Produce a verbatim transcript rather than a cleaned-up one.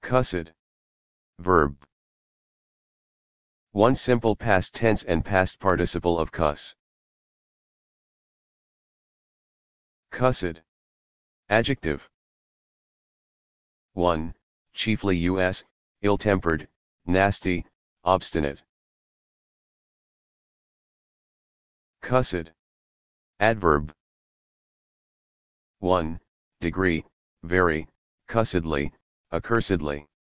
Cussed. Verb. One simple past tense and past participle of cuss. Cussed. Adjective. one. Chiefly U S, ill-tempered, nasty, obstinate. Cussed. Adverb. one. Degree, very, cussedly, accursedly.